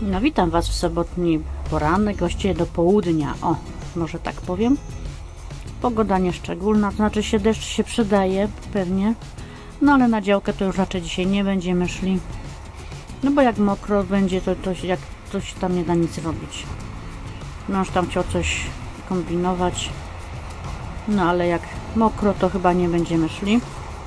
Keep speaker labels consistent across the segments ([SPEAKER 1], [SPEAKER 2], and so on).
[SPEAKER 1] No witam Was w sobotni poranek, właściwie do południa, o, może tak powiem. Pogoda nieszczególna, to znaczy deszcz się przydaje pewnie, no ale na działkę to już raczej dzisiaj nie będziemy szli. No bo jak mokro będzie, to jak ktoś tam nie da nic robić. Mąż tam chciał coś kombinować, no ale jak mokro, to chyba nie będziemy szli.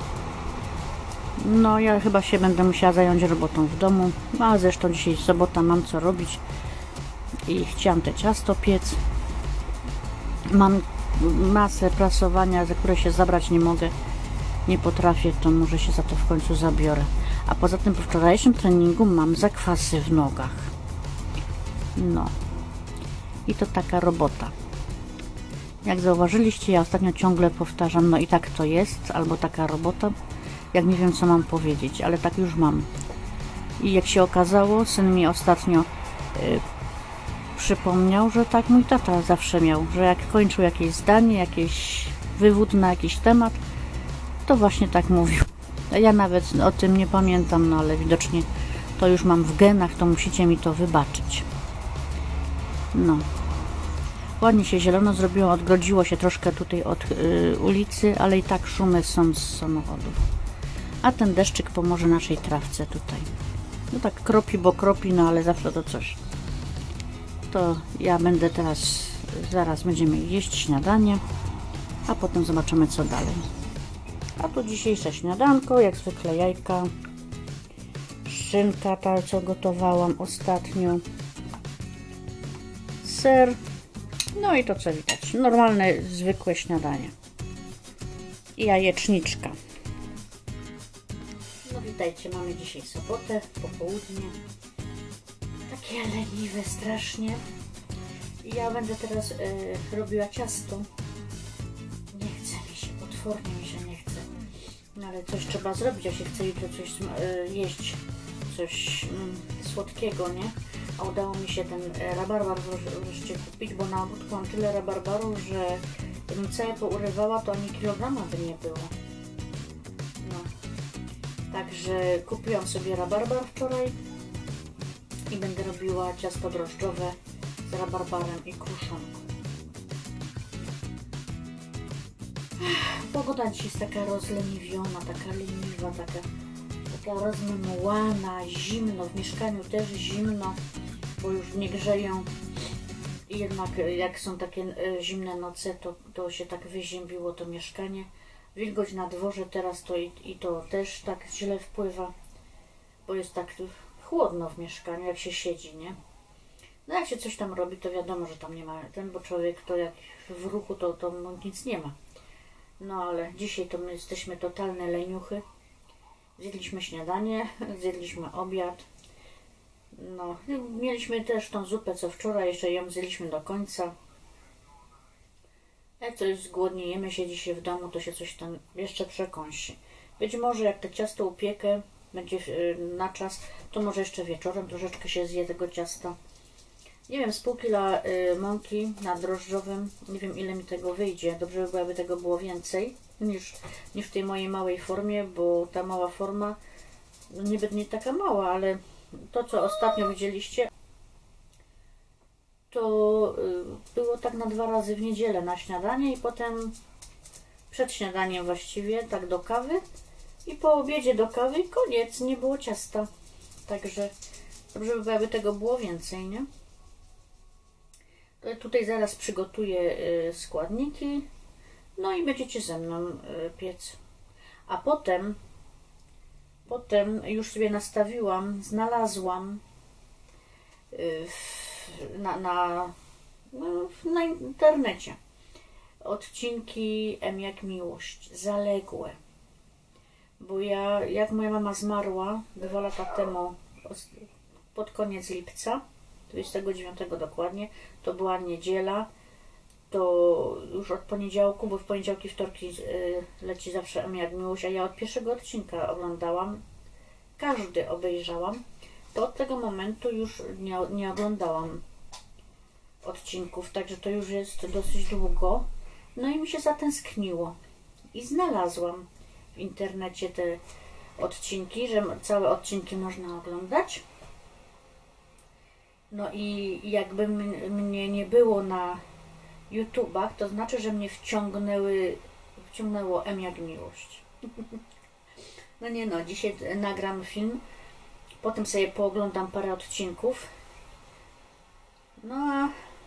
[SPEAKER 1] No ja chyba się będę musiała zająć robotą w domu, a zresztą dzisiaj sobota, mam co robić i chciałam te ciasto piec. Mam masę prasowania, za które się zabrać nie mogę, nie potrafię, to może się za to w końcu zabiorę. A poza tym po wczorajszym treningu mam zakwasy w nogach. No i to taka robota. Jak zauważyliście, ja ostatnio ciągle powtarzam, no i tak to jest, albo taka robota, jak nie wiem co mam powiedzieć, ale tak już mam. I jak się okazało, syn mi ostatnio przypomniał, że tak mój tata zawsze miał, że jak kończył jakieś zdanie, jakiś wywód na jakiś temat, to właśnie tak mówił. Ja nawet o tym nie pamiętam, no ale widocznie to już mam w genach, to musicie mi to wybaczyć. No. Ładnie się zielono zrobiło, odgrodziło się troszkę tutaj od ulicy, ale i tak szumy są z samochodów. A ten deszczyk pomoże naszej trawce tutaj. No tak kropi, bo kropi, no ale zawsze to coś. To ja będę teraz, zaraz będziemy jeść śniadanie, a potem zobaczymy co dalej. A tu dzisiejsze śniadanko, jak zwykle jajka, szynka, ta co gotowałam ostatnio, ser, no i to co widać, normalne, zwykłe śniadanie i jajeczniczka. No witajcie, mamy dzisiaj sobotę, popołudnie, takie leniwe strasznie. I ja będę teraz robiła ciasto. Nie chce mi się, potwornie mi się nie chce, no ale coś trzeba zrobić, ja się chcę jutro coś jeść, coś słodkiego, nie? A udało mi się ten rabarbar wreszcie kupić, bo na ogródku mam tyle rabarbarów, że gdybym całe pourywała, to ani kilograma by nie było. No. Także kupiłam sobie rabarbar wczoraj i będę robiła ciasto drożdżowe z rabarbarem i kruszonką. Pogoda dzisiaj jest taka rozleniwiona, taka leniwa, taka rozmemłana, zimno, w mieszkaniu też zimno, bo już nie grzeją i jednak jak są takie zimne noce, to się tak wyziębiło to mieszkanie. Wilgoć na dworze teraz to i to też tak źle wpływa, bo jest tak chłodno w mieszkaniu, jak się siedzi, nie? No jak się coś tam robi, to wiadomo, że tam nie ma bo człowiek to jak w ruchu, to nic nie ma. No ale dzisiaj to my jesteśmy totalne leniuchy. Zjedliśmy śniadanie, zjedliśmy obiad. No, mieliśmy też tą zupę co wczoraj, jeszcze ją zjedliśmy do końca. Jak coś zgłodniejemy się dzisiaj w domu, to się coś tam jeszcze przekąsi. Być może jak to ciasto upiekę, będzie na czas, to może jeszcze wieczorem troszeczkę się zje tego ciasta. Nie wiem, z pół kila mąki na drożdżowym, nie wiem ile mi tego wyjdzie. Dobrze by było, aby tego było więcej niż w tej mojej małej formie, bo ta mała forma, niby nie taka mała, ale to co ostatnio widzieliście, to było tak na 2 razy w niedzielę na śniadanie i potem przed śniadaniem właściwie, tak do kawy i po obiedzie do kawy i koniec, nie było ciasta. Także dobrze by było, aby tego było więcej, nie? Tutaj zaraz przygotuję składniki, no i będziecie ze mną piec. A potem już sobie znalazłam na internecie odcinki M jak miłość, zaległe. Bo jak moja mama zmarła 2 lata temu, pod koniec lipca, 29 dokładnie, to była niedziela, to już od poniedziałku, bo w poniedziałki, wtorki leci zawsze M jak miłość, a ja od pierwszego odcinka oglądałam, każdy obejrzałam, to od tego momentu już nie oglądałam odcinków, także to już jest dosyć długo. No i mi się zatęskniło i znalazłam w internecie te odcinki, że całe odcinki można oglądać. No i jakby mnie nie było na YouTubach, to znaczy, że mnie wciągnęło M jak miłość. No nie no, dzisiaj nagram film, potem sobie pooglądam parę odcinków. No a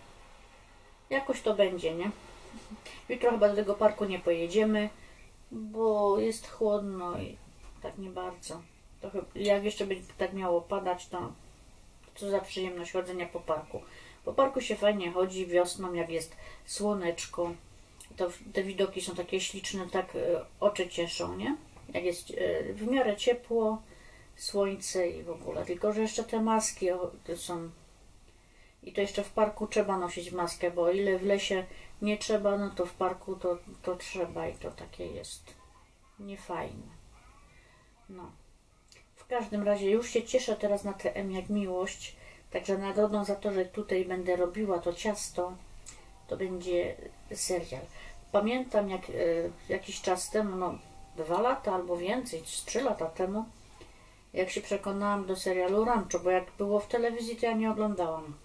[SPEAKER 1] jakoś to będzie, nie? Jutro chyba do tego parku nie pojedziemy, bo jest chłodno i tak nie bardzo. To jak jeszcze będzie tak miało padać, to co za przyjemność chodzenia po parku. Po parku się fajnie chodzi wiosną, jak jest słoneczko. To te widoki są takie śliczne, tak oczy cieszą, nie? Jak jest w miarę ciepło, słońce i w ogóle. Tylko że jeszcze te maski są. I to jeszcze w parku trzeba nosić maskę, bo o ile w lesie nie trzeba, no to w parku to trzeba i to takie jest niefajne. No. W każdym razie już się cieszę teraz na tę M jak miłość. Także nagrodą za to, że tutaj będę robiła to ciasto, to będzie serial. Pamiętam jak jakiś czas temu, no 2 lata albo więcej, 3 lata temu, jak się przekonałam do serialu Rancho, bo jak było w telewizji, to ja nie oglądałam.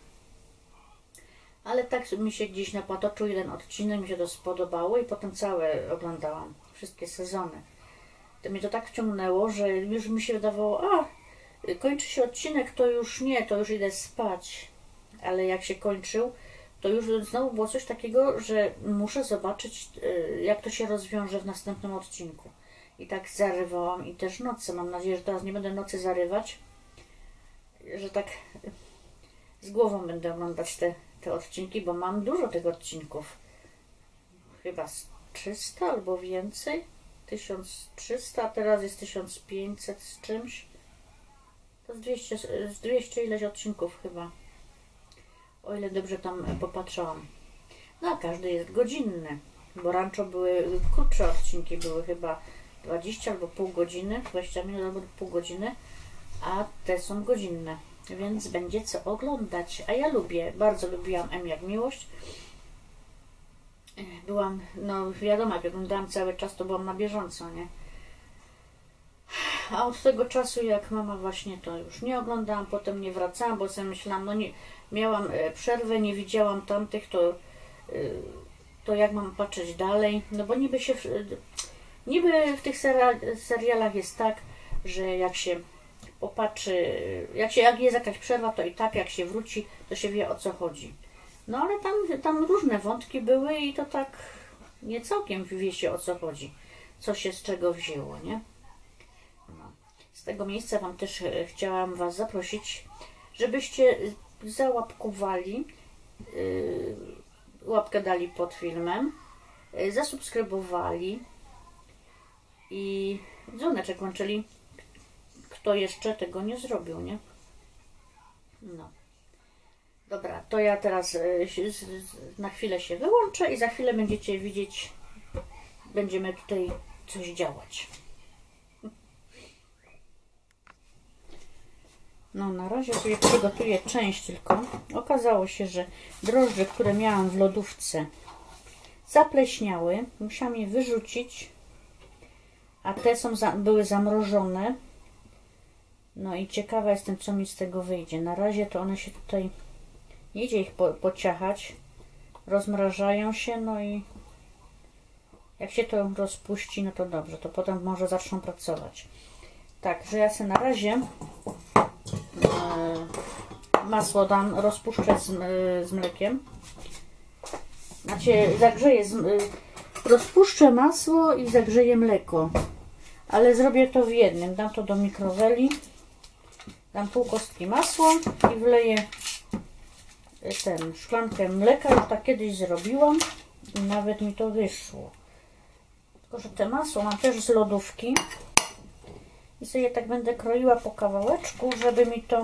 [SPEAKER 1] Ale tak mi się gdzieś napatoczył jeden odcinek, mi się to spodobało i potem całe oglądałam, wszystkie sezony. To mnie to tak wciągnęło, że już mi się wydawało, kończy się odcinek, to już nie, to już idę spać. Ale jak się kończył, to już znowu było coś takiego, że muszę zobaczyć, jak to się rozwiąże w następnym odcinku. I tak zarywałam i też noce. Mam nadzieję, że teraz nie będę nocy zarywać, że tak z głową będę oglądać te odcinki, bo mam dużo tych odcinków. Chyba z 300 albo więcej. 1300, a teraz jest 1500 z czymś. To z 200 ileś odcinków chyba. O ile dobrze tam popatrzyłam. No a każdy jest godzinny. Bo Rancho były krótsze odcinki, były chyba 20 albo pół godziny, 20 minut albo pół godziny, a te są godzinne. Więc będzie co oglądać. A ja bardzo lubiłam M jak miłość. Byłam, no wiadomo, jak oglądałam cały czas, to byłam na bieżąco, nie? A od tego czasu, jak mama właśnie, to już nie oglądałam, potem nie wracałam, bo sobie myślałam, no nie, miałam przerwę, nie widziałam tamtych, to jak mam patrzeć dalej? No bo niby w tych serialach jest tak, że jak się popatrzy, jak jest jakaś przerwa, to i tak jak się wróci, to się wie, o co chodzi. No ale tam różne wątki były i to tak nie całkiem wie się, o co chodzi, co się z czego wzięło, nie? No. Z tego miejsca Wam też chciałam Was zaprosić, żebyście załapkowali, łapkę dali pod filmem, zasubskrybowali i dzwoneczek włączyli, kto jeszcze tego nie zrobił, nie? No. Dobra, to ja teraz na chwilę się wyłączę i za chwilę będziecie widzieć, będziemy tutaj coś działać. No na razie sobie przygotuję część tylko. Okazało się, że drożdże, które miałam w lodówce, zapleśniały. Musiałam je wyrzucić, a te były zamrożone. No i ciekawa jestem, co mi z tego wyjdzie. Na razie to one się tutaj, nie idzie ich pociachać, rozmrażają się, no i jak się to rozpuści, no to dobrze, to potem może zaczną pracować. Tak, że ja sobie na razie masło rozpuszczę z mlekiem. Znaczy zagrzeję, rozpuszczę masło i zagrzeję mleko. Ale zrobię to w jednym. Dam to do mikroweli. Dam pół kostki masła i wleję szklankę mleka. Już tak kiedyś zrobiłam i nawet mi to wyszło. Tylko że te masło mam też z lodówki. I sobie tak będę kroiła po kawałeczku, żeby mi to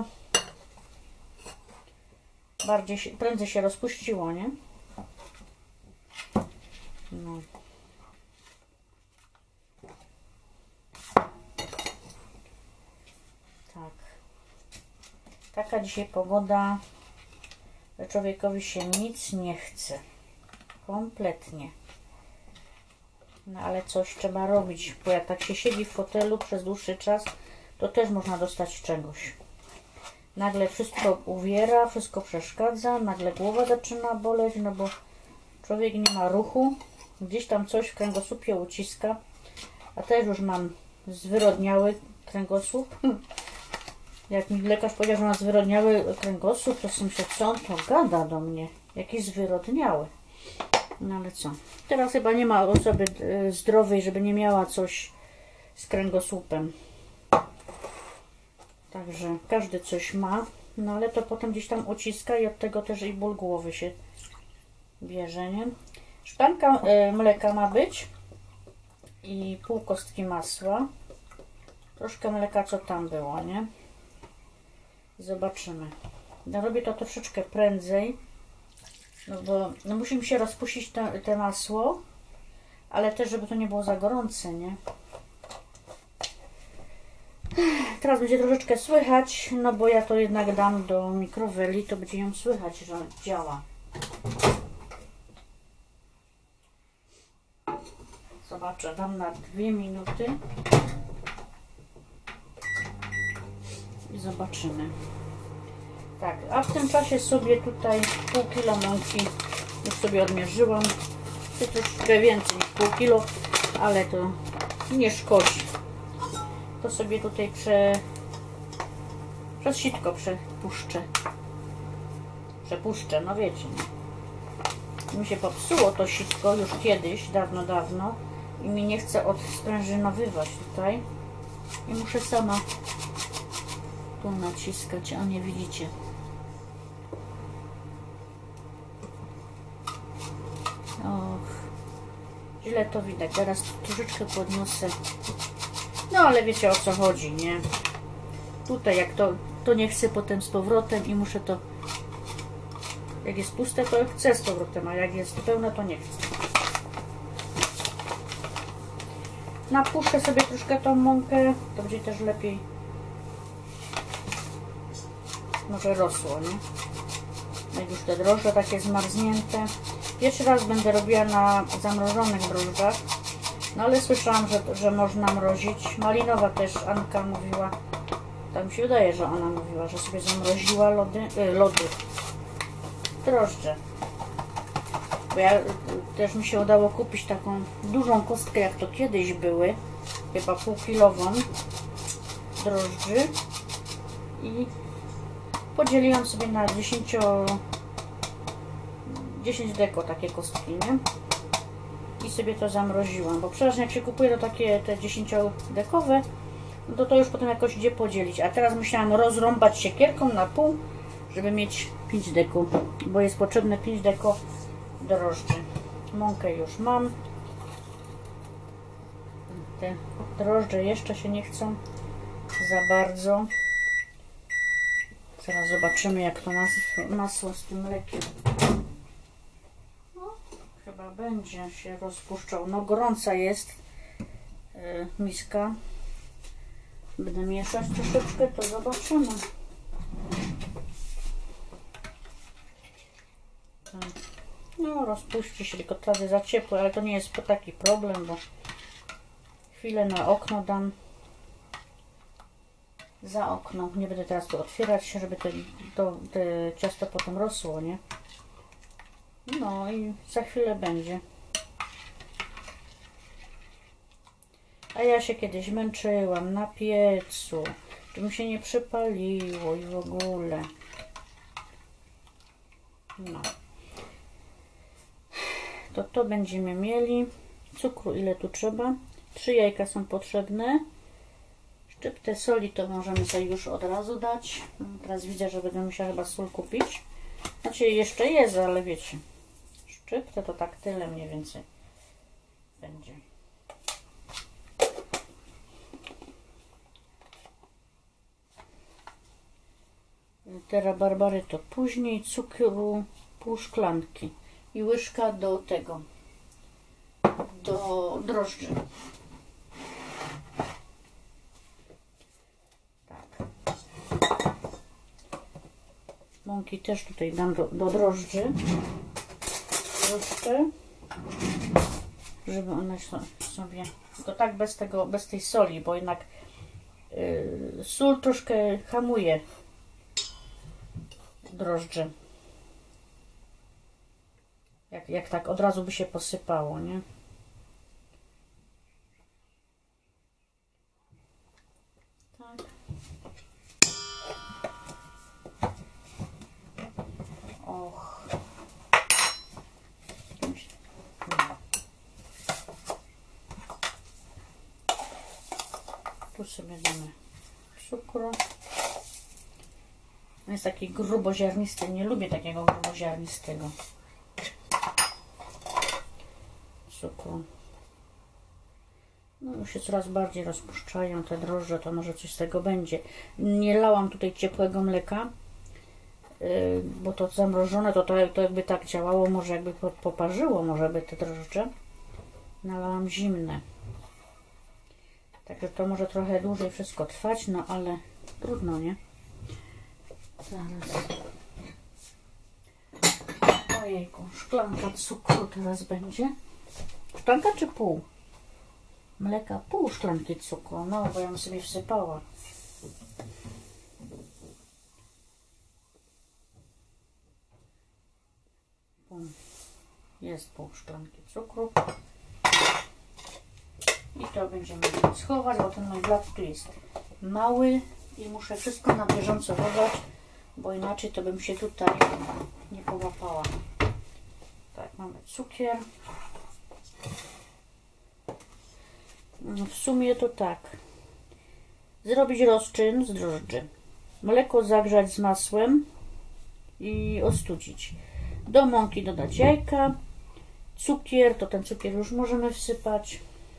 [SPEAKER 1] prędzej się rozpuściło, nie? No. Tak. Taka dzisiaj pogoda, że człowiekowi się nic nie chce. Kompletnie. No ale coś trzeba robić, bo jak tak się siedzi w fotelu przez dłuższy czas, to też można dostać czegoś. nagle wszystko uwiera, wszystko przeszkadza, nagle głowa zaczyna boleć, no bo człowiek nie ma ruchu, gdzieś tam coś w kręgosłupie uciska, a też już mam zwyrodniały kręgosłup. Jak mi lekarz powiedział, że mam zwyrodniały kręgosłup, to sobie myślę, co on to gada do mnie, jakiś zwyrodniały. No ale co, teraz chyba nie ma osoby zdrowej, żeby nie miała coś z kręgosłupem. Także każdy coś ma, no ale to potem gdzieś tam uciska i od tego też i ból głowy się bierze, nie? Szklanka mleka ma być i pół kostki masła. Troszkę mleka, co tam było, nie? Zobaczymy. Ja robię to troszeczkę prędzej, no bo no musi mi się rozpuścić te masło, ale też, żeby to nie było za gorące, nie? Teraz będzie troszeczkę słychać, no bo ja to jednak dam do mikroweli, to będzie ją słychać, że działa. Zobaczę, dam na 2 minuty i zobaczymy. Tak, a w tym czasie sobie tutaj pół kilo mąki już sobie odmierzyłam. To troszkę więcej niż pół kilo, ale to nie szkodzi. To sobie tutaj przez sitko przepuszczę, no wiecie. Mi się popsuło to sitko już kiedyś, dawno i mi nie chce odsprężynowywać tutaj i muszę sama tu naciskać, a nie widzicie. Och, źle to widać, teraz troszeczkę podniosę. No ale wiecie, o co chodzi, nie? Tutaj jak to nie chcę potem z powrotem i muszę to, jak jest puste, to chcę z powrotem, a jak jest pełne, to nie chcę. Napuszczę sobie troszkę tą mąkę, to będzie też lepiej może rosło, nie? Jak już te drożdże takie zmarznięte. Pierwszy raz będę robiła na zamrożonych drożdżach, no ale słyszałam, że można mrozić. Malinowa też Anka mówiła, tak mi się wydaje, że ona mówiła, że sobie zamroziła lody, drożdże. Bo ja też mi się udało kupić taką dużą kostkę, jak to kiedyś były, chyba półkilową drożdży i podzieliłam sobie na 10 deko takie kostki, nie? I sobie to zamroziłam, bo przeważnie jak się kupuje to takie te 10-dekowe, no to już potem jakoś idzie podzielić. A teraz musiałam rozrąbać siekierką na pół, żeby mieć 5 deko, bo jest potrzebne 5 deko drożdży. Mąkę już mam. Te drożdże jeszcze się nie chcą za bardzo. Zaraz zobaczymy, jak to masło z tym mlekiem. No, chyba będzie się rozpuszczał. No gorąca jest miska. Będę mieszać troszeczkę, to zobaczymy. No rozpuści się, tylko prawie za ciepło, ale to nie jest taki problem, bo chwilę na okno dam. Za okno. Nie będę teraz tu otwierać, żeby te ciasto potem rosło, nie? No i za chwilę będzie. A ja się kiedyś męczyłam na piecu, żeby mi się nie przypaliło i w ogóle. No. To będziemy mieli. Cukru ile tu trzeba? 3 jajka są potrzebne. Szczyptę soli to możemy sobie już od razu dać. Teraz widzę, że będę musiała chyba sól kupić. Znaczy jeszcze jest, ale wiecie. Szczyptę to tak tyle mniej więcej będzie. Te rabarbary to później. Cukru pół szklanki. I łyżka do tego. Do drożdży. Mąki też tutaj dam do drożdży troszkę, żeby one sobie, tylko tak bez tej soli, bo jednak sól troszkę hamuje drożdży. Jak tak od razu by się posypało, nie? Tak. Och. Tu sobie damy cukru. On jest taki gruboziarnisty. Nie lubię takiego gruboziarnistego cukru. No już się coraz bardziej rozpuszczają te drożdże, to może coś z tego będzie. Nie lałam tutaj ciepłego mleka, bo to zamrożone, to jakby tak działało, może jakby poparzyło, może by te drożdże. Nalałam zimne. Także to może trochę dłużej wszystko trwać, no ale trudno, nie? Zaraz. Ojejku, szklanka cukru teraz będzie. Szklanka czy pół? Mleka pół szklanki cukru, no bo ja ją sobie wsypała. Jest pół szklanki cukru. I to będziemy schować, bo ten mój blat tu jest mały i muszę wszystko na bieżąco dodać, bo inaczej to bym się tutaj nie połapała. Tak, mamy cukier. W sumie to tak. Zrobić rozczyn z drożdży. Mleko zagrzać z masłem i ostudzić. Do mąki dodać jajka. Cukier, to ten cukier już możemy wsypać.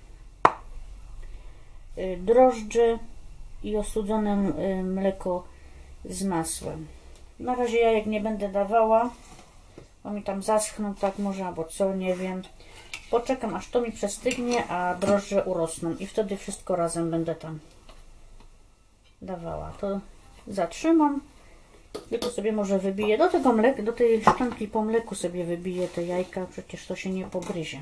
[SPEAKER 1] Drożdże i ostudzone mleko z masłem. Na razie jajek nie będę dawała, bo mi tam zaschną, tak może, albo co, nie wiem. Poczekam, aż to mi przestygnie, a drożdże urosną i wtedy wszystko razem będę tam dawała. To zatrzymam, tylko sobie może wybiję do tego mleka, do tej szklanki po mleku sobie wybiję te jajka, przecież to się nie pogryzie.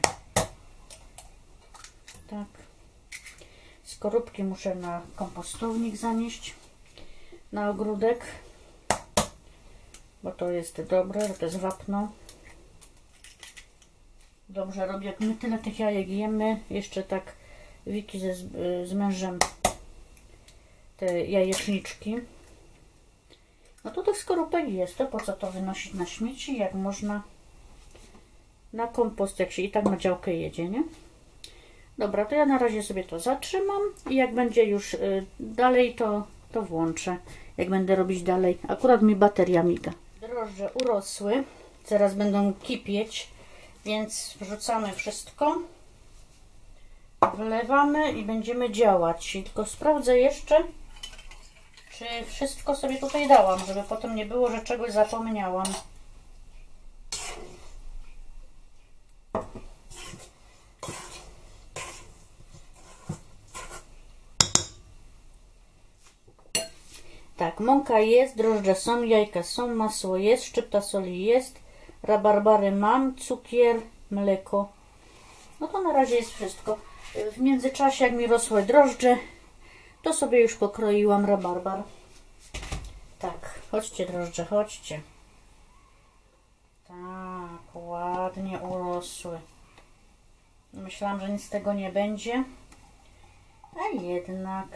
[SPEAKER 1] Tak. Skorupki muszę na kompostownik zanieść, na ogródek, bo to jest dobre, to jest wapno. Dobrze robię, jak my tyle tych jajek jemy, jeszcze tak Wiki z mężem te jajeczniczki. No to tych skorupek jest, to po co to wynosić na śmieci, jak można na kompost, jak się i tak na działkę jedzie, nie? Dobra, to ja na razie sobie to zatrzymam i jak będzie już dalej, to włączę. Jak będę robić dalej. Akurat mi bateria miga. Drożdże urosły, zaraz będą kipieć, więc wrzucamy wszystko. Wlewamy i będziemy działać. Tylko sprawdzę jeszcze, czy wszystko sobie tutaj dałam, żeby potem nie było, że czegoś zapomniałam. Tak, mąka jest, drożdże są, jajka są, masło jest, szczypta soli jest, rabarbary mam, cukier, mleko. No to na razie jest wszystko. W międzyczasie, jak mi rosły drożdże, to sobie już pokroiłam rabarbar. Tak, chodźcie drożdże, chodźcie. Tak, ładnie urosły. Myślałam, że nic z tego nie będzie, a jednak.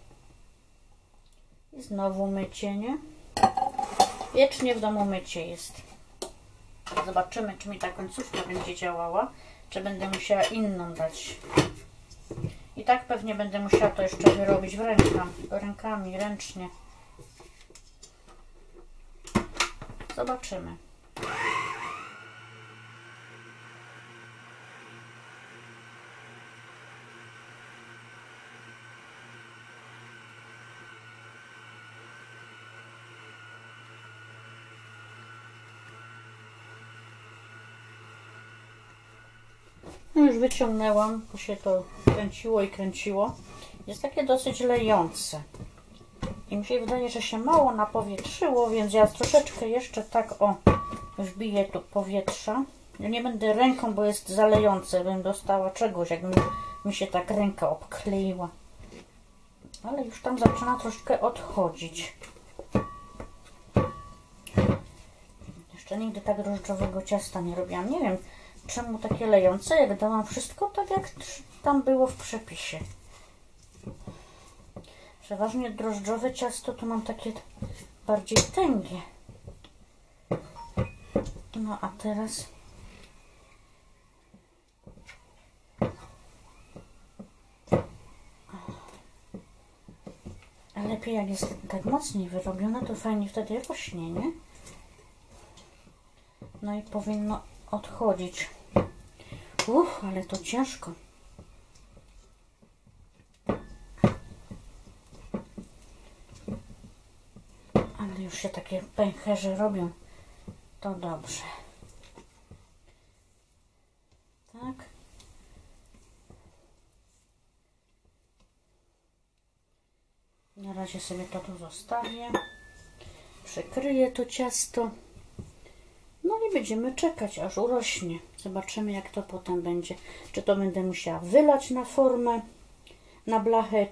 [SPEAKER 1] I znowu mycie, nie? Wiecznie w domu mycie jest. Zobaczymy, czy mi ta końcówka będzie działała, czy będę musiała inną dać. I tak pewnie będę musiała to jeszcze wyrobić rękami, ręcznie. Zobaczymy. No już wyciągnęłam, bo się to kręciło i kręciło. Jest takie dosyć lejące. I mi się wydaje, że się mało napowietrzyło, więc ja troszeczkę jeszcze tak wbiję tu powietrza. Ja nie będę ręką, bo jest zalejące. Bym dostała czegoś, jakby mi się tak ręka obkleiła. Ale już tam zaczyna troszkę odchodzić. Jeszcze nigdy tak drożdżowego ciasta nie robiłam. Nie wiem, czemu takie lejące, jak dałam wszystko tak, jak tam było w przepisie. Przeważnie drożdżowe ciasto to mam takie bardziej tęgie. No a teraz lepiej jak jest tak mocniej wyrobione, to fajnie wtedy rośnie, nie? No i powinno odchodzić. Ale to ciężko. Ale już się takie pęcherze robią. To dobrze. Tak. Na razie sobie to tu zostawię. Przykryję to ciasto. No i będziemy czekać, aż urośnie. Zobaczymy, jak to potem będzie. Czy to będę musiała wylać na formę, na blachę,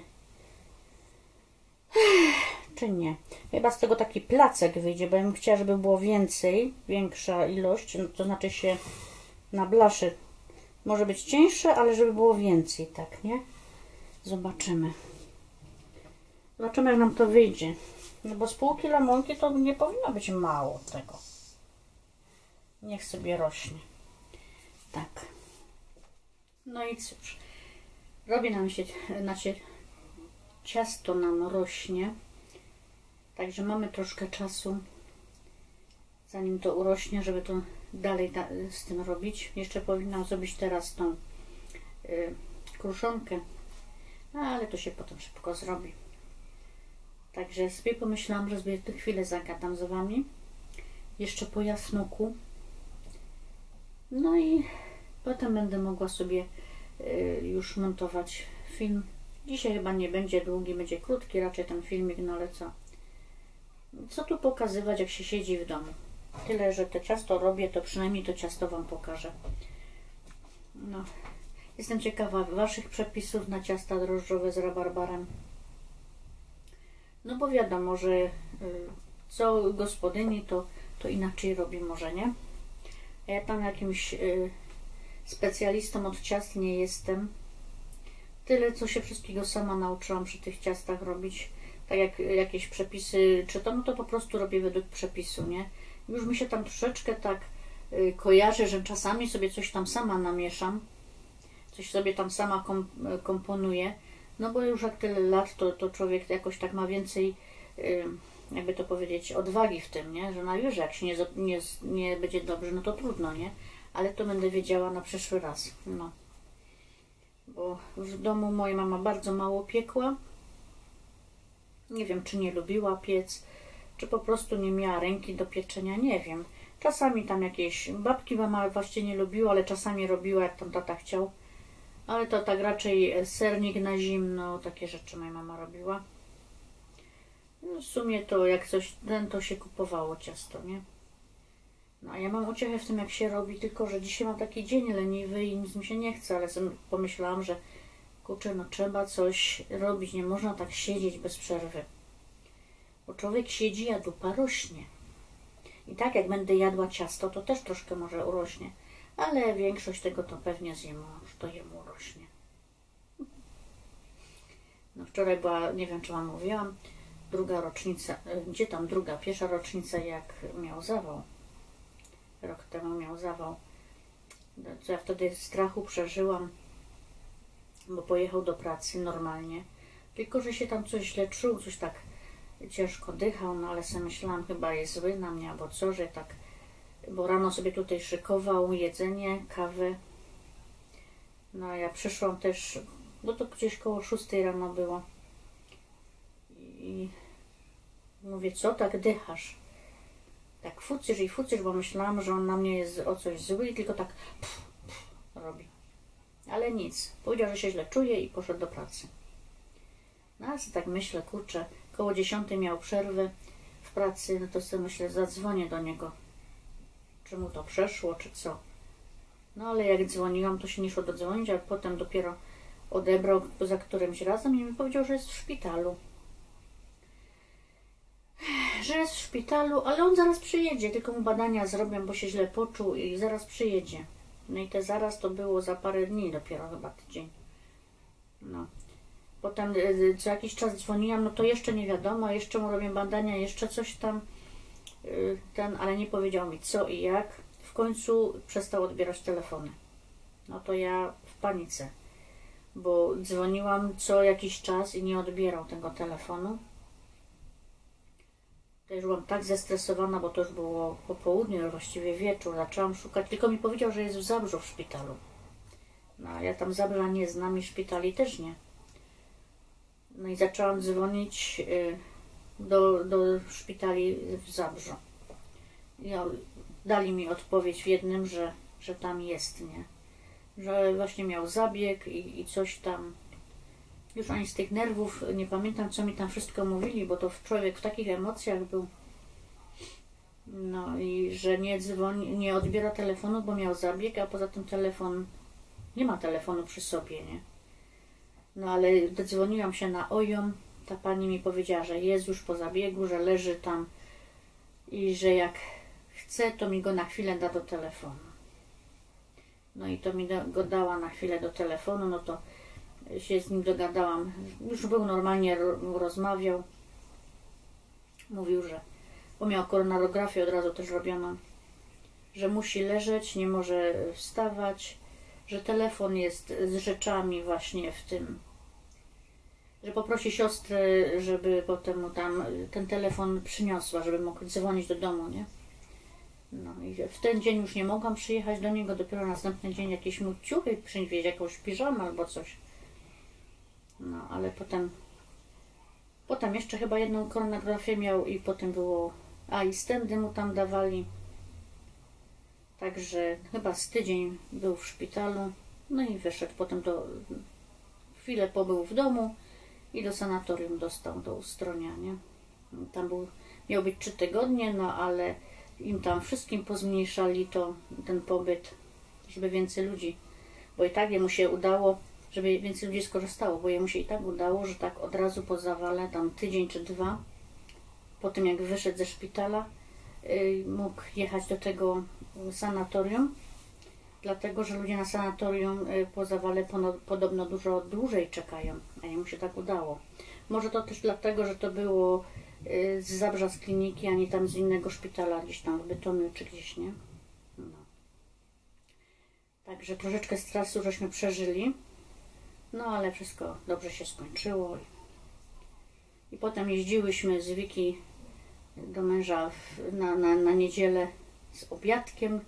[SPEAKER 1] czy nie. Chyba z tego taki placek wyjdzie, bo ja bym chciała, żeby było więcej, większa ilość, no to znaczy się na blaszy może być cieńsze, ale żeby było więcej, tak, nie? Zobaczymy. Zobaczymy, jak nam to wyjdzie. No bo z pół kila mąki to nie powinno być mało tego. Niech sobie rośnie. Tak. No i cóż. Robi nam się, ciasto nam rośnie. Także mamy troszkę czasu, zanim to urośnie, żeby to dalej z tym robić. Jeszcze powinnam zrobić teraz tą kruszonkę, ale to się potem szybko zrobi. Także sobie pomyślałam, że sobie chwilę zagadam z Wami. Jeszcze po jasnoku. No i potem będę mogła sobie już montować film. Dzisiaj chyba nie będzie długi, będzie krótki raczej ten filmik, no ale co tu pokazywać, jak się siedzi w domu. Tyle, że to ciasto robię, to przynajmniej to ciasto Wam pokażę. No, jestem ciekawa Waszych przepisów na ciasta drożdżowe z rabarbarem. No bo wiadomo, że co gospodyni to inaczej robi może, nie? A ja tam jakimś specjalistą od ciast nie jestem. Tyle, co się wszystkiego sama nauczyłam przy tych ciastach robić. Tak jak jakieś przepisy czytam, no to po prostu robię według przepisu, nie? Już mi się tam troszeczkę tak kojarzy, że czasami sobie coś tam sama namieszam. Coś sobie tam sama komponuję. No bo już jak tyle lat, to człowiek jakoś tak ma więcej, jakby to powiedzieć, odwagi w tym, nie? Że na już jak się nie będzie dobrze, no to trudno, nie? Ale to będę wiedziała na przyszły raz, no. Bo w domu moja mama bardzo mało piekła. Nie wiem, czy nie lubiła piec, czy po prostu nie miała ręki do pieczenia, nie wiem. Czasami tam jakieś babki mama właściwie nie lubiła, ale czasami robiła, jak tam tata chciał. Ale to tak raczej sernik na zimno, takie rzeczy moja mama robiła. No w sumie to jak coś, to się kupowało ciasto, nie? No a ja mam uciechę w tym, jak się robi, tylko że dzisiaj mam taki dzień leniwy i nic mi się nie chce, ale sobie pomyślałam, że kurczę, no trzeba coś robić, nie można tak siedzieć bez przerwy. Bo człowiek siedzi, a dupa rośnie. I tak jak będę jadła ciasto, to też troszkę może urośnie. Ale większość tego to pewnie zjem, już to jemu rośnie. No wczoraj była, nie wiem czy Wam mówiłam, druga rocznica, gdzie tam druga, pierwsza rocznica jak miał zawał. Rok temu miał zawał. Co ja wtedy strachu przeżyłam, bo pojechał do pracy normalnie. Tylko, że się tam coś źle czuł, coś tak ciężko dychał, no ale sobie myślałam, chyba jest zły na mnie, albo co, że tak, bo rano sobie tutaj szykował jedzenie, kawę. No a ja przyszłam też, bo to gdzieś koło 6 rano było. I mówię, co tak dychasz? Tak fucysz i fucysz, bo myślałam, że on na mnie jest o coś zły i tylko tak robi. Ale nic. Powiedział, że się źle czuje i poszedł do pracy. No ale tak myślę, kurczę, koło 10 miał przerwę w pracy, no to sobie myślę, zadzwonię do niego. Czy mu to przeszło, czy co. No ale jak dzwoniłam, to się nie szło dodzwonić, a potem dopiero odebrał za którymś razem i mi powiedział, że jest w szpitalu. że jest w szpitalu, ale on zaraz przyjedzie, tylko mu badania zrobią, bo się źle poczuł i zaraz przyjedzie. No i te zaraz to było za parę dni, dopiero chyba tydzień. No. Potem co jakiś czas dzwoniłam, no to jeszcze nie wiadomo, jeszcze mu robię badania, jeszcze coś tam, ale nie powiedział mi co i jak. W końcu przestał odbierać telefony. No to ja w panice, bo dzwoniłam co jakiś czas i nie odbierał tego telefonu. Też byłam tak zestresowana, bo to już było po południu, właściwie wieczór. Zaczęłam szukać, tylko mi powiedział, że jest w Zabrzu w szpitalu. No a ja tam Zabrza nie znam i szpitali też nie. No i zaczęłam dzwonić do szpitali w Zabrzu. Dali mi odpowiedź w jednym, że tam jest, nie? Że właśnie miał zabieg i coś tam. Już ani z tych nerwów nie pamiętam, co mi tam wszystko mówili, bo to człowiek w takich emocjach był. No i że nie dzwoni, nie odbiera telefonu, bo miał zabieg, a poza tym nie ma telefonu przy sobie, nie? No ale dodzwoniłam się na OJOM, ta pani mi powiedziała, że jest już po zabiegu, że leży tam i że jak chce, to mi go na chwilę da do telefonu. No i to mi go dała na chwilę do telefonu, no to się z nim dogadałam. Już był normalnie, rozmawiał. Mówił, że, bo miał koronarografię od razu też robioną, że musi leżeć, nie może wstawać, że telefon jest z rzeczami właśnie w tym, że poprosi siostrę, żeby potem mu tam ten telefon przyniosła, żeby mógł dzwonić do domu, nie? No i w ten dzień już nie mogłam przyjechać do niego, dopiero następny dzień jakieś mu ciuchy przywieźć, jakąś piżamę albo coś. No, ale potem jeszcze chyba jedną koronagrafię miał i potem było, i stędy mu tam dawali. Także chyba z tydzień był w szpitalu, no i wyszedł. Potem chwilę pobył w domu i do sanatorium dostał, do Ustronia, nie? Tam miał być 3 tygodnie, no ale im tam wszystkim pozmniejszali ten pobyt, żeby więcej ludzi, bo i tak jemu się udało, żeby więcej ludzi skorzystało, bo jemu się i tak udało, że tak od razu po zawale, tam tydzień czy 2, po tym jak wyszedł ze szpitala, mógł jechać do tego sanatorium, dlatego, że ludzie na sanatorium po zawale podobno dużo dłużej czekają, a jemu się tak udało. Może to też dlatego, że to było z Zabrza z kliniki, a nie tam z innego szpitala, gdzieś tam w Bytomiu czy gdzieś, nie? No. Także troszeczkę stresu żeśmy przeżyli, no ale wszystko dobrze się skończyło. I potem jeździłyśmy z Wiki do męża na niedzielę z obiadkiem.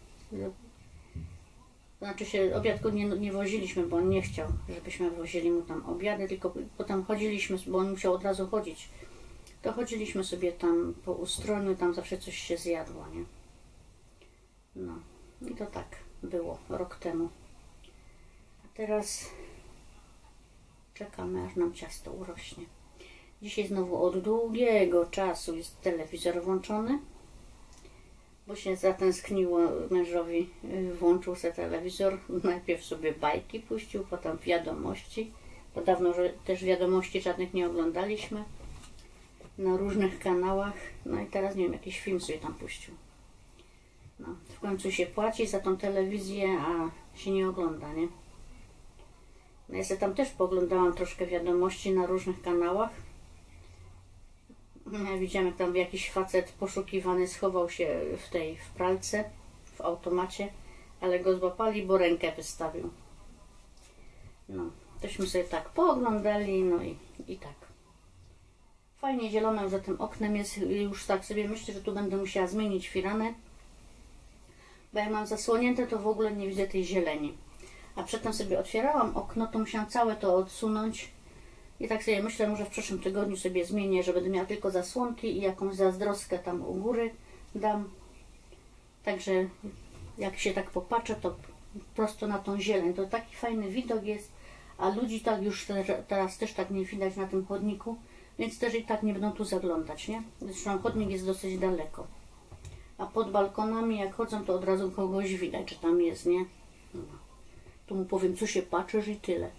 [SPEAKER 1] Znaczy się obiadku nie woziliśmy, bo on nie chciał, żebyśmy wozili mu tam obiady, tylko potem chodziliśmy, bo on musiał od razu chodzić. To chodziliśmy sobie tam po Ustroniu, tam zawsze coś się zjadło, nie? No i to tak było rok temu. A teraz czekamy, aż nam ciasto urośnie. Dzisiaj znowu od długiego czasu jest telewizor włączony, bo się zatęskniło mężowi, włączył sobie telewizor, najpierw sobie bajki puścił, potem wiadomości, bo dawno że też wiadomości żadnych nie oglądaliśmy, na różnych kanałach, no i teraz nie wiem, jakiś film sobie tam puścił. No, w końcu się płaci za tą telewizję, a się nie ogląda, nie? No ja sobie tam też pooglądałam troszkę wiadomości na różnych kanałach. Ja widziałam, jak tam jakiś facet poszukiwany schował się w pralce, w automacie, ale go złapali, bo rękę wystawił. No, tośmy sobie tak pooglądali, no i tak. Fajnie zielone za tym oknem jest, już tak sobie myślę, że tu będę musiała zmienić firanę, bo jak mam zasłonięte, to w ogóle nie widzę tej zieleni. A przedtem sobie otwierałam okno, to musiałam całe to odsunąć. I tak sobie myślę, może w przyszłym tygodniu sobie zmienię, że będę miała tylko zasłonki i jakąś zazdroskę tam u góry dam. Także jak się tak popatrzę, to prosto na tą zieleń. To taki fajny widok jest, a ludzi tak już teraz też tak nie widać na tym chodniku, więc też i tak nie będą tu zaglądać, nie? Zresztą chodnik jest dosyć daleko. A pod balkonami jak chodzą, to od razu kogoś widać, że tam jest, nie? No. Tu mu powiem, co się patrzysz i tyle.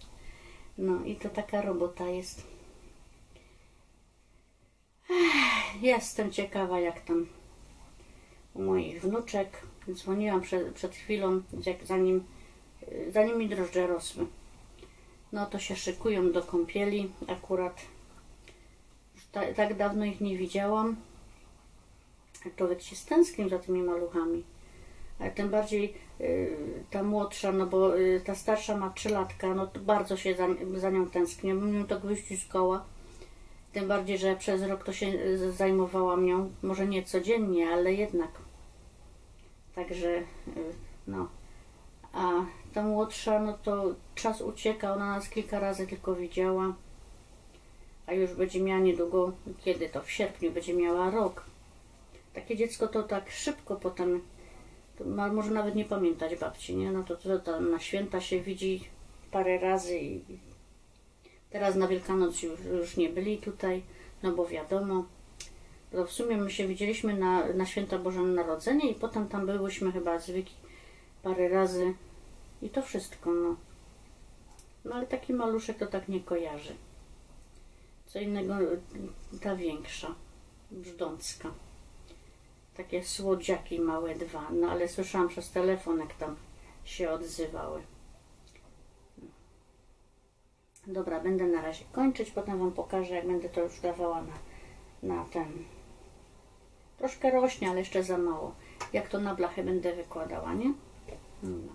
[SPEAKER 1] No i to taka robota jest. jestem ciekawa, jak tam u moich wnuczek. Dzwoniłam przed chwilą, zanim mi drożdże rosły. No to się szykują do kąpieli. Akurat już tak dawno ich nie widziałam. Człowiek się stęsknił za tymi maluchami. Ale tym bardziej ta młodsza, no bo ta starsza ma 3 latka, no to bardzo się za nią tęsknię. Bym ją tak wyściskała. Tym bardziej, że przez rok to się zajmowałam nią. Może nie codziennie, ale jednak. Także, no. A ta młodsza, no to czas ucieka. Ona nas kilka razy tylko widziała. A już będzie miała niedługo, kiedy to? W sierpniu będzie miała rok. Takie dziecko to tak szybko potem, może nawet nie pamiętać babci, nie? No to tam na święta się widzi parę razy i teraz na Wielkanoc już nie byli tutaj, no bo wiadomo. To w sumie my się widzieliśmy na święta Bożego Narodzenia i potem tam byłyśmy chyba z Wiki parę razy i to wszystko, no. No ale taki maluszek to tak nie kojarzy. Co innego ta większa, brzdącka. Takie słodziaki małe 2, no ale słyszałam przez telefon, jak tam się odzywały. Dobra, będę na razie kończyć, potem Wam pokażę, jak będę to już dawała na ten. Troszkę rośnie, ale jeszcze za mało. Jak to na blachę będę wykładała, nie? No.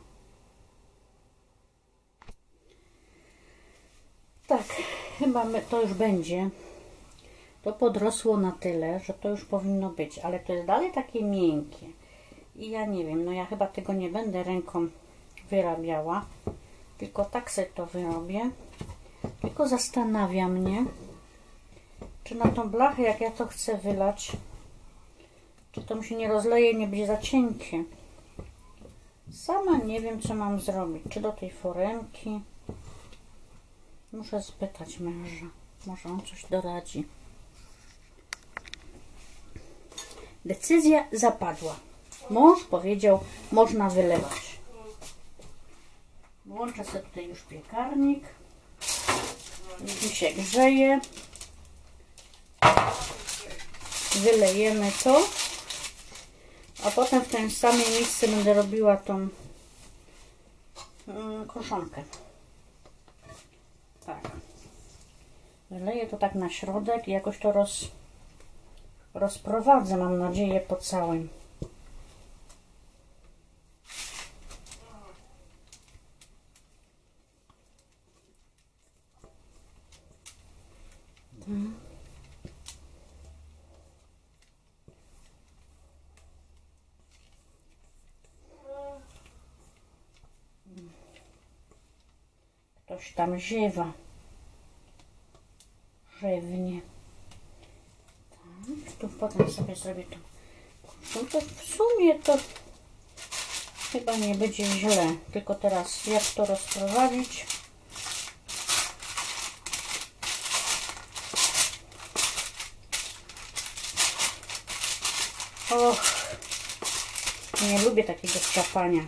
[SPEAKER 1] Tak, chyba to już będzie. To podrosło na tyle, że to już powinno być, ale to jest dalej takie miękkie. I ja nie wiem, no ja chyba tego nie będę ręką wyrabiała, tylko tak sobie to wyrobię. Tylko zastanawia mnie, czy na tą blachę, jak ja to chcę wylać, czy to mi się nie rozleje, nie będzie za cienkie. Sama nie wiem, co mam zrobić. Czy do tej foremki. Muszę spytać męża. Może on coś doradzi. Decyzja zapadła. Mąż powiedział, można wylewać. Włączę sobie tutaj już piekarnik. Niech się grzeje. Wylejemy to. A potem w tym samym miejscu będę robiła tą kruszonkę. Tak. Wyleję to tak na środek i jakoś to rozprowadzę, mam nadzieję, po całym. Ktoś tam ziewa. Żywnie. Tak, tu potem sobie zrobię to. No to w sumie to chyba nie będzie źle. Tylko teraz jak to rozprowadzić? Och, nie lubię takiego skrapania.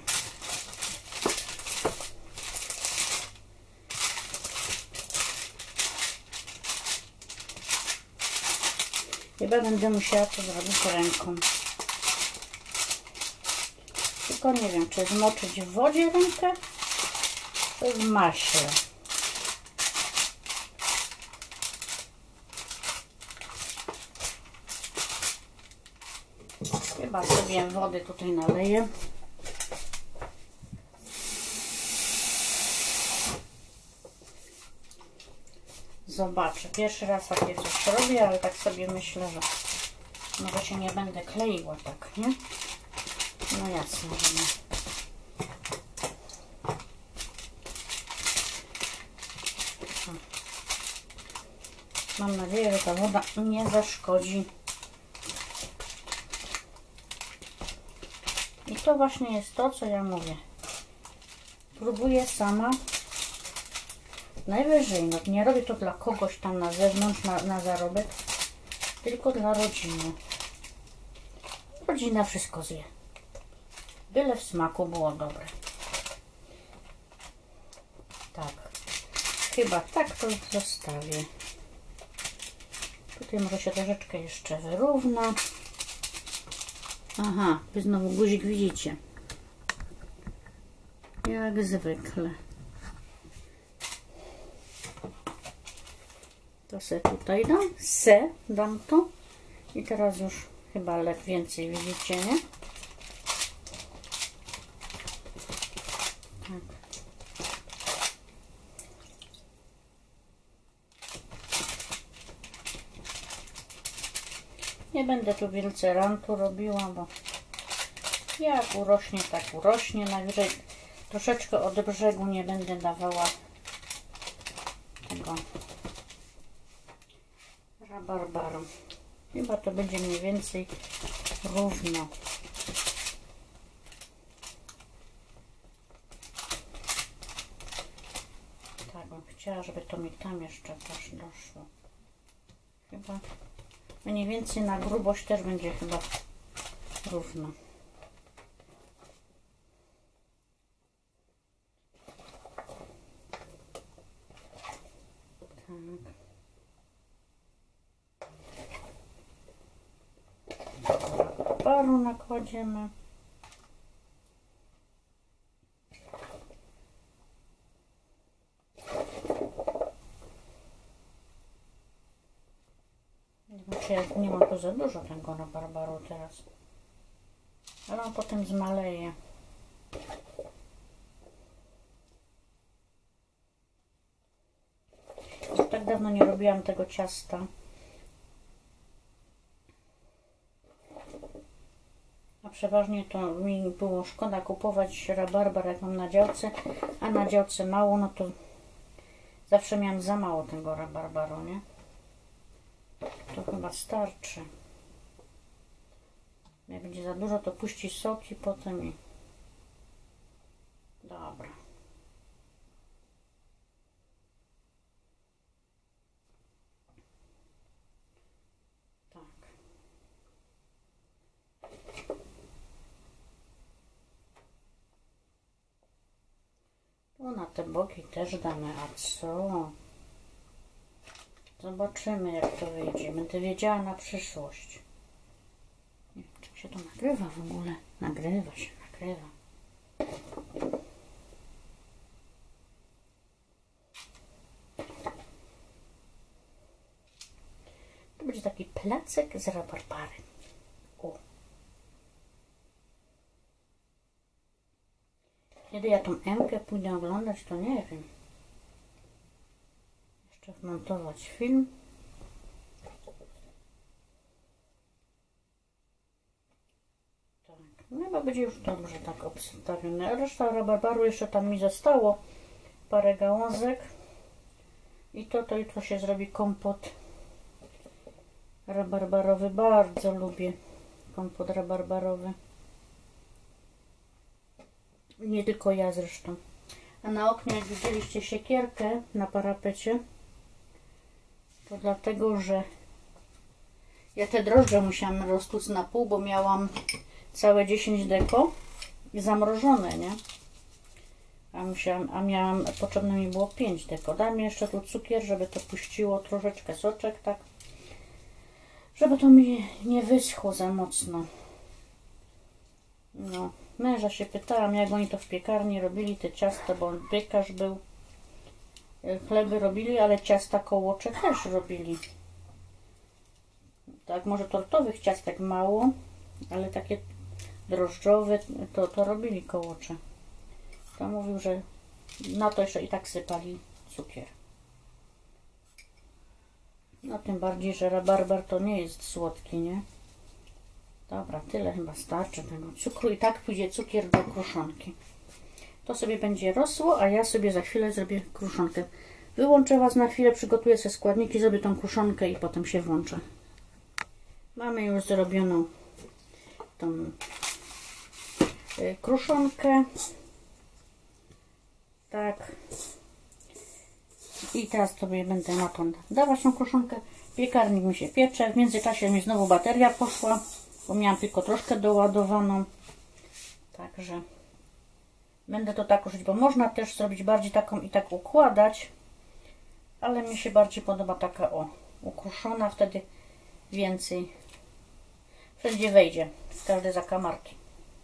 [SPEAKER 1] Chyba będę musiała to zrobić ręką. Tylko nie wiem, czy zmoczyć w wodzie rękę, czy w maśle. Chyba sobie wody tutaj naleję. Zobaczę. Pierwszy raz takie coś robię, ale tak sobie myślę, że może się nie będę kleiła tak, nie? No jasne, że nie. Mam nadzieję, że ta woda nie zaszkodzi. I to właśnie jest to, co ja mówię. Próbuję sama. Najwyżej, no nie robię to dla kogoś tam na zewnątrz, na zarobek, tylko dla rodziny. Rodzina wszystko zje. Byle w smaku było dobre. Tak. Chyba tak to zostawię. Tutaj może się troszeczkę jeszcze wyrówna. Aha, wy znowu guzik widzicie. Jak zwykle. To se tutaj dam to. I teraz już chyba więcej widzicie, nie? Tak. Nie będę tu wielce rantu robiła, bo jak urośnie, tak urośnie. Najwyżej troszeczkę od brzegu nie będę dawała tego rabarbaru. Chyba to będzie mniej więcej równo. Tak bym chciała, żeby to mi tam jeszcze też doszło. Chyba mniej więcej na grubość też będzie chyba równo. Tak. Paru nakładziemy. Nie ma tu za dużo tego rabarbaru teraz, ale on potem zmaleje. Już tak dawno nie robiłam tego ciasta. A przeważnie to mi było szkoda kupować rabarbar, jak mam na działce, a na działce mało, no to zawsze miałam za mało tego rabarbaru, nie? To chyba starczy. Jak będzie za dużo, to puści soki potem i... Dobra. Tak. Tu na te boki też damy, a co? Zobaczymy, jak to wyjdzie. Będę wiedziała na przyszłość. Nie wiem, czy się to nagrywa w ogóle. Nagrywa się, nagrywa. To będzie taki placek z rabarbarem. O. Kiedy ja tą Emkę pójdę oglądać, to nie wiem. Jeszcze wmontować film. Tak, no chyba będzie już dobrze tak obstawione. Reszta rabarbaru jeszcze tam mi zostało. Parę gałązek. I to jutro się zrobi kompot rabarbarowy. Bardzo lubię kompot rabarbarowy. Nie tylko ja zresztą. A na oknie, jak widzieliście siekierkę na parapecie, to dlatego, że ja te drożdże musiałam roztłuc na pół, bo miałam całe 10 deko zamrożone, nie? A potrzebne mi było 5 deko. Dam jeszcze tu cukier, żeby to puściło troszeczkę soczek, tak? Żeby to mi nie wyschło za mocno. No, męża się pytałam, jak oni to w piekarni robili, te ciasta, bo on piekarz był. Chleby robili, ale ciasta kołocze też robili. Tak, może tortowych ciastek mało, ale takie drożdżowe to robili kołocze. To mówił, że na to jeszcze i tak sypali cukier. No tym bardziej, że rabarbar to nie jest słodki, nie? Dobra, tyle chyba starczy tego cukru i tak pójdzie cukier do kruszonki. To sobie będzie rosło, a ja sobie za chwilę zrobię kruszonkę. Wyłączę Was na chwilę, przygotuję sobie składniki, zrobię tą kruszonkę i potem się włączę. Mamy już zrobioną tą kruszonkę. Tak. I teraz sobie będę na to dawać tą kruszonkę. Piekarnik mi się piecze. W międzyczasie mi znowu bateria poszła, bo miałam tylko troszkę doładowaną. Także będę to tak użyć, bo można też zrobić bardziej taką i tak układać. Ale mi się bardziej podoba taka ukruszona, wtedy więcej wszędzie wejdzie, w każde zakamarki.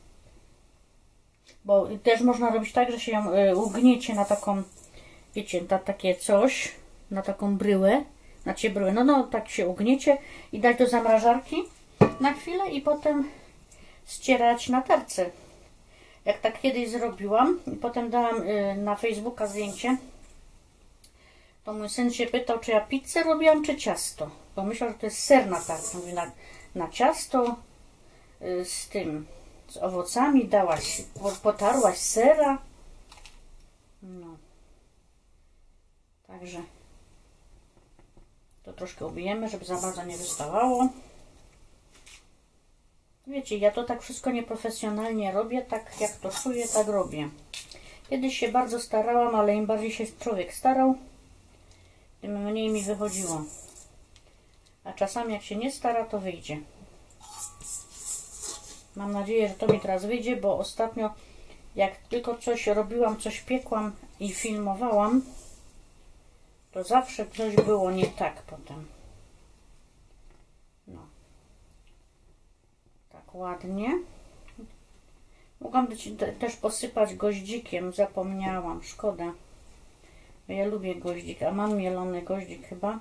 [SPEAKER 1] Bo też można robić tak, że się ją ugniecie na taką, wiecie, takie coś, na taką bryłę, bryłę, no tak się ugniecie i dać do zamrażarki na chwilę i potem ścierać na tarce. Jak tak kiedyś zrobiłam i potem dałam na Facebooka zdjęcie, to mój syn się pytał, czy ja pizzę robiłam, czy ciasto. Bo myślał, że to jest ser na tarce. Mówi, na ciasto z tym, z owocami dałaś, potarłaś sera. No. Także to troszkę ubijemy, żeby za bardzo nie wystawało. Wiecie, ja to tak wszystko nieprofesjonalnie robię, tak jak to czuję, tak robię. Kiedyś się bardzo starałam, ale im bardziej się człowiek starał, tym mniej mi wychodziło. A czasami jak się nie stara, to wyjdzie. Mam nadzieję, że to mi teraz wyjdzie, bo ostatnio jak tylko coś robiłam, coś piekłam i filmowałam, to zawsze coś było nie tak potem. No. Tak ładnie. Mogłam też posypać goździkiem, zapomniałam, szkoda. Ja lubię goździk, a mam mielony goździk chyba.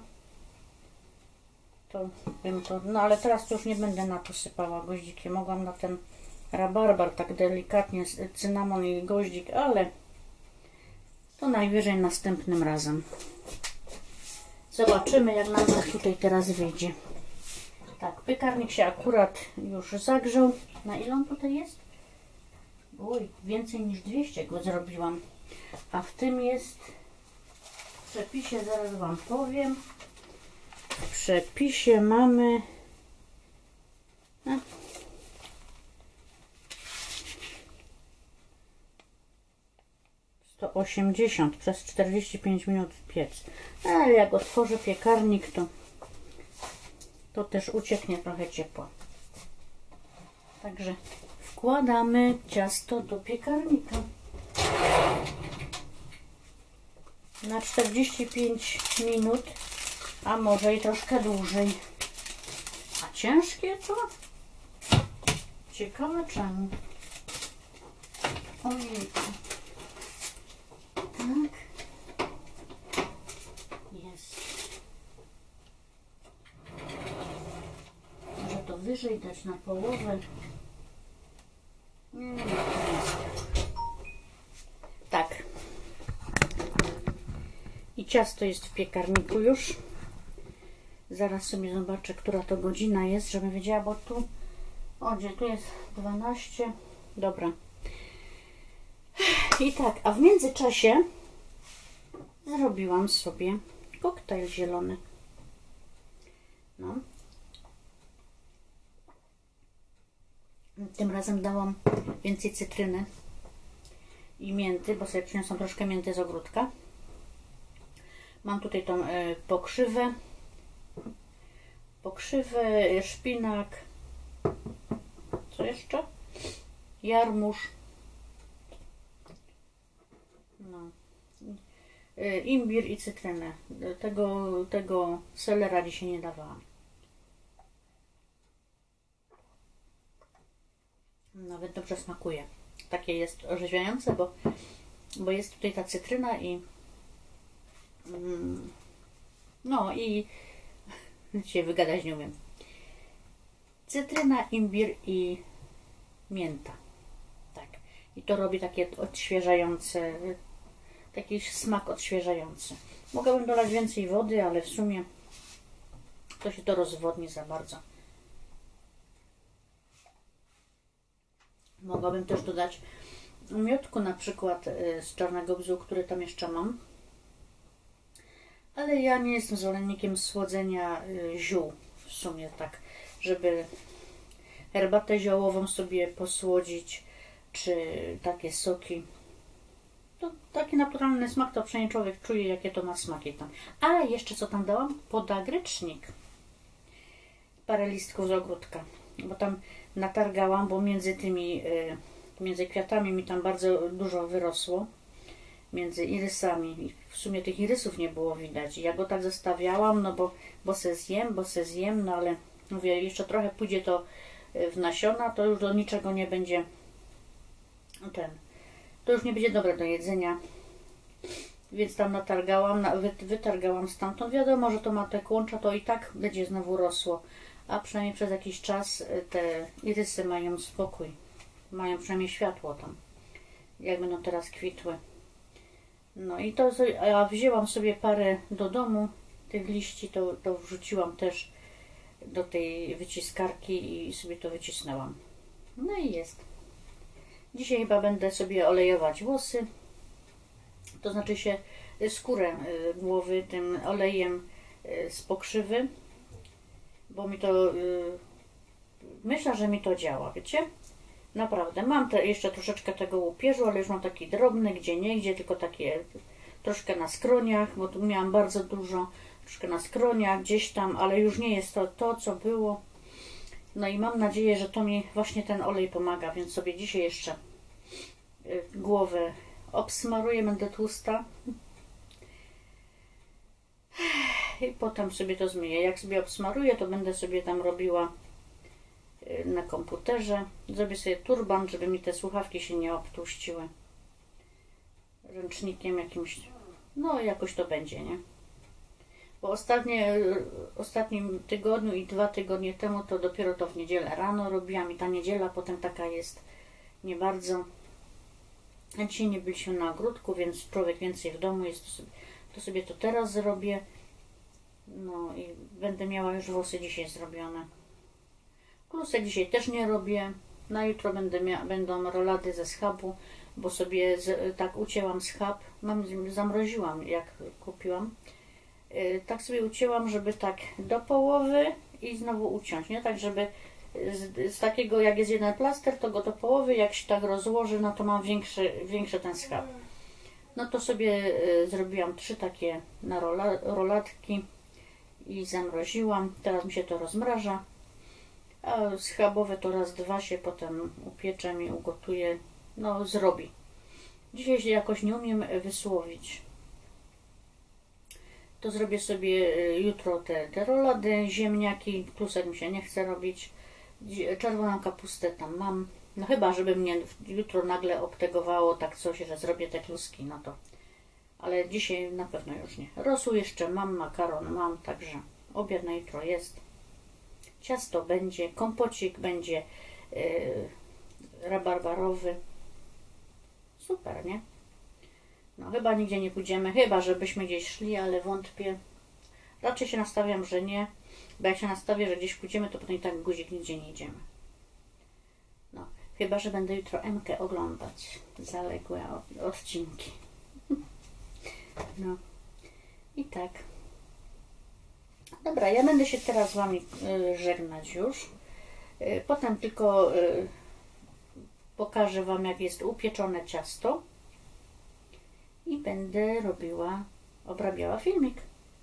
[SPEAKER 1] To bym to, no ale teraz to już nie będę na to sypała goździkiem. Mogłam na ten rabarbar tak delikatnie, cynamon i goździk, ale to najwyżej następnym razem. Zobaczymy, jak nam to tutaj teraz wyjdzie. Tak, piekarnik się akurat już zagrzał. Na ile on tutaj jest? Oj, więcej niż 200 go zrobiłam. A w tym jest, w przepisie zaraz Wam powiem, w przepisie mamy 180 przez 45 minut piec. Ale jak otworzę piekarnik, to też ucieknie trochę ciepła. Także wkładamy ciasto do piekarnika na 45 minut, a może i troszkę dłużej. A ciężkie to? Ciekawe czemu. Ojejku. Tak. Jest. Może to wyżej dać na połowę. Nie, tak. I ciasto jest w piekarniku już. Zaraz sobie zobaczę, która to godzina jest, żebym wiedziała, bo tu, o gdzie tu jest 12. Dobra. I tak, a w międzyczasie zrobiłam sobie koktajl zielony. No. Tym razem dałam więcej cytryny i mięty, bo sobie przyniosłam troszkę mięty z ogródka. Mam tutaj tą pokrzywę, szpinak, co jeszcze? Jarmuż, no. Imbir i cytrynę. Tego selera dzisiaj nie dawałam. Nawet dobrze smakuje. Takie jest orzeźwiające, bo jest tutaj ta cytryna i no i się wygadać nie umiem. Cytryna, imbir i mięta. Tak. I to robi takie odświeżające, taki smak odświeżający. Mogłabym dolać więcej wody, ale w sumie to się to rozwodni za bardzo. Mogłabym też dodać miodku na przykład z czarnego bzu, który tam jeszcze mam. Ale ja nie jestem zwolennikiem słodzenia ziół w sumie tak, żeby herbatę ziołową sobie posłodzić, czy takie soki. To taki naturalny smak, to przynajmniej człowiek czuje, jakie to ma smaki tam. A jeszcze co tam dałam? Podagrycznik. Parę listków z ogródka, bo tam natargałam, bo między tymi, między kwiatami mi tam bardzo dużo wyrosło między irysami. I w sumie tych irysów nie było widać. Ja go tak zostawiałam, no bo se zjem, no ale mówię, jeszcze trochę pójdzie to w nasiona, to już do niczego nie będzie to już nie będzie dobre do jedzenia. Więc tam natargałam, wytargałam stamtąd. Wiadomo, że to ma te kłącza, to i tak będzie znowu rosło. A przynajmniej przez jakiś czas te irysy mają spokój. Mają przynajmniej światło tam. Jak będą teraz kwitły. No i to, ja wzięłam sobie parę do domu. Tych liści to wrzuciłam też do tej wyciskarki i sobie to wycisnęłam. No i jest. Dzisiaj chyba będę sobie olejować włosy. To znaczy się skórę głowy tym olejem z pokrzywy. Bo mi to... myślę, że mi to działa, wiecie? Naprawdę. Mam jeszcze troszeczkę tego łupieżu, ale już mam taki drobny, gdzie tylko takie troszkę na skroniach, bo tu miałam bardzo dużo, troszkę na skroniach, gdzieś tam, ale już nie jest to, co było. No i mam nadzieję, że to mi właśnie ten olej pomaga, więc sobie dzisiaj jeszcze głowę obsmaruję, będę tłusta. I potem sobie to zmyję. Jak sobie obsmaruję, to będę sobie tam robiła na komputerze. Zrobię sobie turban, żeby mi te słuchawki się nie obtłuściły. Ręcznikiem jakimś. No jakoś to będzie, nie? Bo ostatnim tygodniu i 2 tygodnie temu to dopiero to w niedzielę rano robiłam i ta niedziela potem taka jest nie bardzo. A dzisiaj nie byliśmy na ogródku, więc człowiek więcej w domu jest, to sobie to teraz zrobię. No i będę miała już włosy dzisiaj zrobione. Klusek dzisiaj też nie robię. Na jutro będą rolady ze schabu, bo sobie tak ucięłam schab. Zamroziłam, jak kupiłam. Tak sobie ucięłam, żeby tak do połowy i znowu uciąć, nie? Tak, żeby z takiego, jak jest jeden plaster, to go do połowy, jak się tak rozłoży, no to mam większy ten schab. No to sobie zrobiłam 3 takie na rolatki i zamroziłam. Teraz mi się to rozmraża. A schabowe to raz, 2 się potem upieczę i ugotuję. No zrobi. Dzisiaj się jakoś nie umiem wysłowić. To zrobię sobie jutro te rolady, ziemniaki. Klusek mi się nie chce robić. Czerwoną kapustę tam mam. No chyba, żeby mnie jutro nagle obtegowało tak coś, że zrobię te kluski, no to. Ale dzisiaj na pewno już nie. Rosół jeszcze mam, makaron mam, także obiad na jutro jest. Ciasto będzie, kompocik będzie rabarbarowy. Super, nie? No chyba nigdzie nie pójdziemy, chyba żebyśmy gdzieś szli, ale wątpię. Raczej się nastawiam, że nie. Bo jak się nastawię, że gdzieś pójdziemy, to potem i tak guzik nigdzie nie idziemy. No, chyba że będę jutro Emkę oglądać. Zaległe odcinki. No. I tak. Dobra, ja będę się teraz z Wami żegnać już. Potem tylko pokażę Wam, jak jest upieczone ciasto. I będę obrabiała filmik.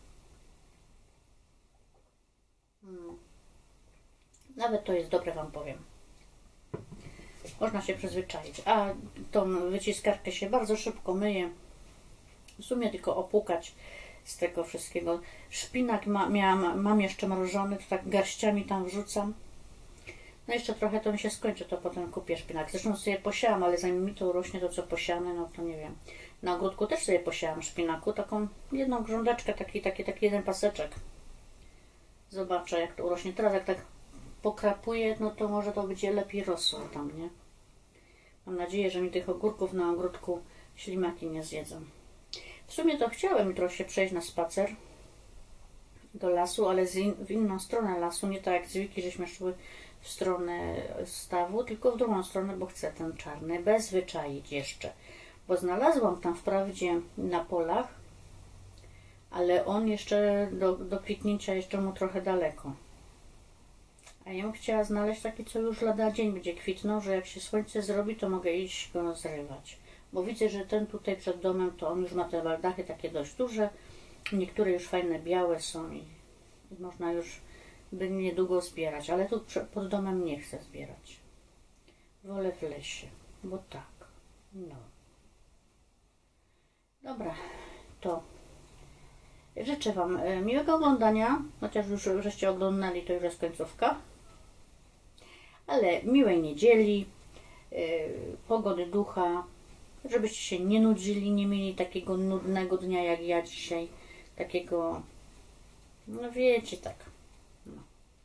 [SPEAKER 1] Nawet to jest dobre, Wam powiem. Można się przyzwyczaić. A tą wyciskarkę się bardzo szybko myję. W sumie tylko opłukać z tego wszystkiego. Szpinak mam jeszcze mrożony, to tak garściami tam wrzucam. No jeszcze trochę to mi się skończy, to potem kupię szpinak. Zresztą sobie posiałam, ale zanim mi to urośnie, to co posiane, no to nie wiem. Na ogródku też sobie posiałam szpinaku, taką jedną grządeczkę, taki jeden paseczek. Zobaczę, jak to urośnie. Teraz jak tak pokrapuję, no to może to będzie lepiej rosło tam, nie? Mam nadzieję, że mi tych ogórków na ogródku ślimaki nie zjedzą. W sumie to chciałem jutro się przejść na spacer do lasu, ale w inną stronę lasu, nie tak jak z Wiki, żeśmy szły w stronę stawu, tylko w drugą stronę, bo chcę ten czarny bezwyczaić jeszcze. Bo znalazłam tam wprawdzie na polach, ale on jeszcze do kwitnięcia jeszcze mu trochę daleko. A ja bym chciała znaleźć taki, co już lada dzień będzie kwitnął, że jak się słońce zrobi, to mogę iść go zrywać. Bo widzę, że ten tutaj przed domem, to on już ma te waldachy takie dość duże. Niektóre już fajne, białe są i można już by niedługo zbierać. Ale tu pod domem nie chcę zbierać. Wolę w lesie, bo tak. No. Dobra, to życzę Wam miłego oglądania, chociaż już żeście oglądali, to już jest końcówka. Ale miłej niedzieli, pogody ducha, żebyście się nie nudzili, nie mieli takiego nudnego dnia jak ja dzisiaj, takiego, no wiecie, tak. No.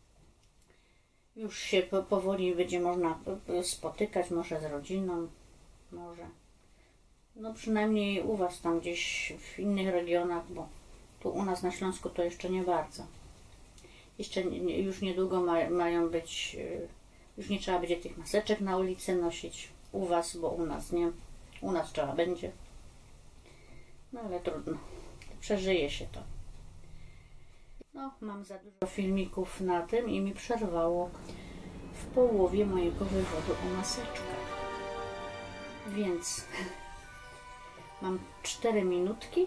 [SPEAKER 1] Już się powoli będzie można spotykać, może z rodziną, może. No przynajmniej u Was tam gdzieś w innych regionach, bo tu u nas na Śląsku to jeszcze nie bardzo. Jeszcze już niedługo mają być, już nie trzeba będzie tych maseczek na ulicy nosić u Was, bo u nas nie. U nas trzeba będzie. No ale trudno. Przeżyje się to. No, mam za dużo filmików na tym i mi przerwało w połowie mojego wywodu o maseczkach. Więc mam 4 minutki.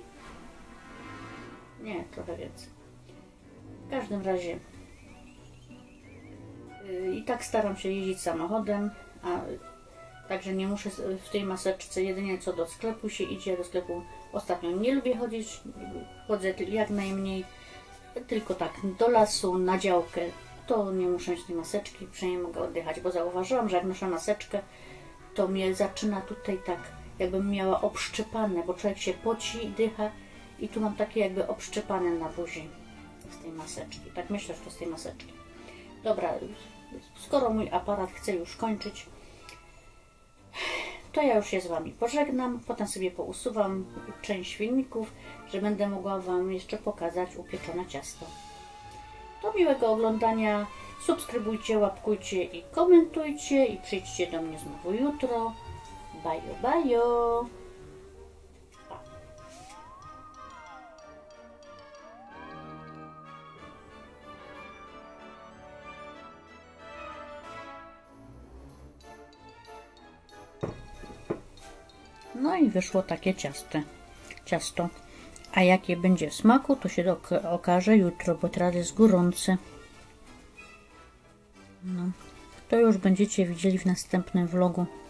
[SPEAKER 1] Nie, trochę więcej. W każdym razie i tak staram się jeździć samochodem, a także nie muszę w tej maseczce, jedynie co do sklepu się idzie. Do sklepu ostatnio nie lubię chodzić, chodzę jak najmniej, tylko tak do lasu, na działkę, to nie muszę mieć tej maseczki, przynajmniej mogę oddychać, bo zauważyłam, że jak noszę maseczkę, to mnie zaczyna tutaj tak, jakbym miała obszczepane, bo człowiek się poci i dycha i tu mam takie jakby obszczepane na buzi z tej maseczki. Tak myślę, że to z tej maseczki. Dobra, skoro mój aparat chce już kończyć, to ja już się z Wami pożegnam, potem sobie pousuwam część filmików, że będę mogła Wam jeszcze pokazać upieczone ciasto. Do miłego oglądania, subskrybujcie, łapkujcie i komentujcie i przyjdźcie do mnie znowu jutro. Bajo, bajo! No i wyszło takie ciasto. A jakie będzie w smaku, to się okaże jutro, bo teraz jest gorące. No, to już będziecie widzieli w następnym vlogu.